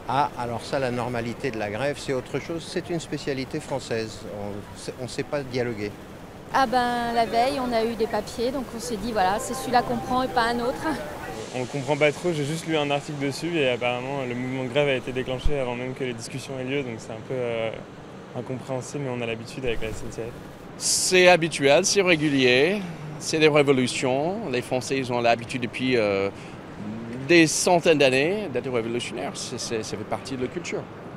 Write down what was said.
Ah, alors ça, la normalité de la grève, c'est autre chose. C'est une spécialité française. On ne sait pas dialoguer. Ah ben la veille, on a eu des papiers, donc on s'est dit voilà, c'est celui-là qu'on prend et pas un autre. On ne comprend pas trop, j'ai juste lu un article dessus et apparemment le mouvement de grève a été déclenché avant même que les discussions aient lieu, donc c'est un peu incompréhensible, mais on a l'habitude avec la SNCF. C'est habituel, c'est régulier, c'est des révolutions. Les Français ils ont l'habitude depuis des centaines d'années d'être révolutionnaires, ça fait partie de la culture.